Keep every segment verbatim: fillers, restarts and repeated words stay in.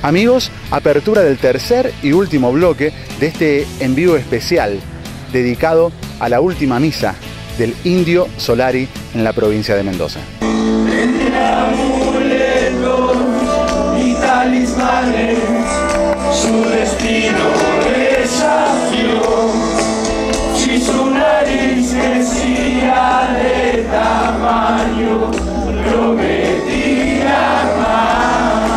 Amigos, apertura del tercer y último bloque de este en vivo especial dedicado a la última misa del Indio Solari en la provincia de Mendoza. Entre amuletos y talismanes, su destino desafió. Si su nariz crecía de tamaño, prometía más.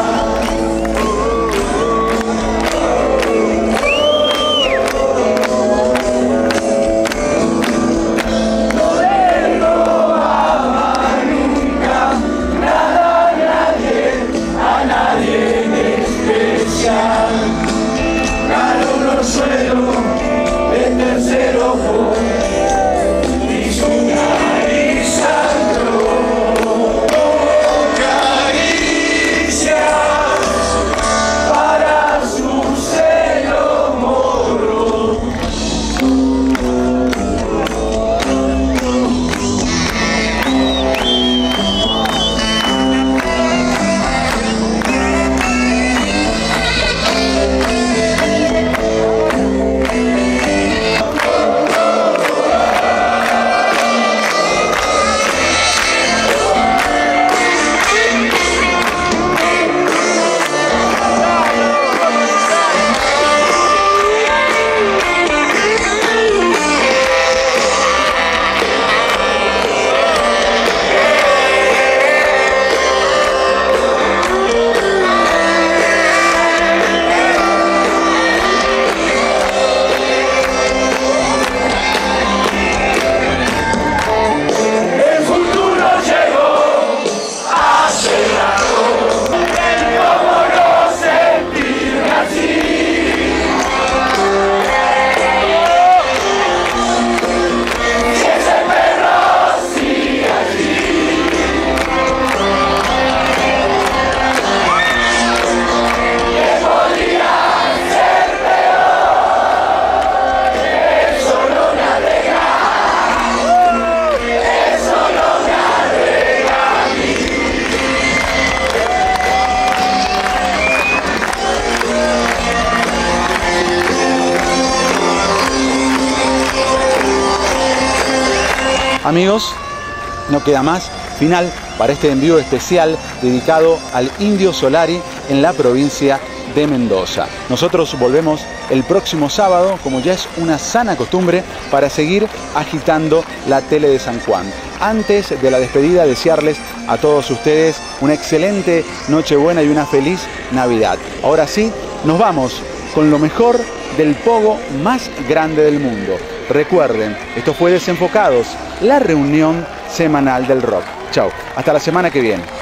Amigos, no queda más. Final para este envío especial dedicado al Indio Solari en la provincia de Mendoza. Nosotros volvemos el próximo sábado, como ya es una sana costumbre, para seguir agitando la tele de San Juan. Antes de la despedida, desearles a todos ustedes una excelente Nochebuena y una feliz Navidad. Ahora sí, nos vamos con lo mejor del pogo más grande del mundo. Recuerden, esto fue Desenfocados, la reunión semanal del rock. Chao, hasta la semana que viene.